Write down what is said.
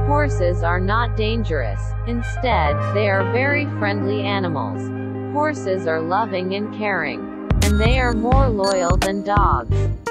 Horses are not dangerous. Instead, they are very friendly animals. Horses are loving and caring. And they are more loyal than dogs.